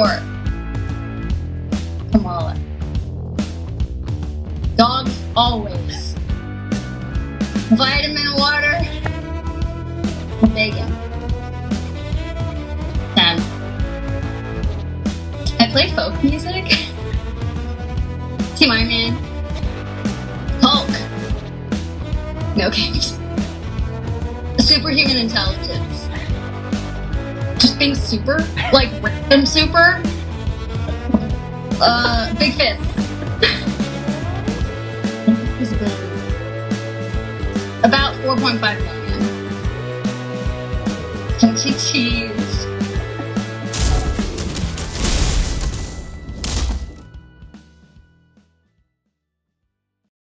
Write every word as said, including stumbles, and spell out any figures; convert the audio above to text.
Sure. Kamala. Dogs always. Vitamin water. Bacon. ten. I play folk music. Team Iron Man. Hulk. No games. Superhuman intelligence. Just being super? Like random super? Uh, big fist. About four point five million. Chuck E. Cheese.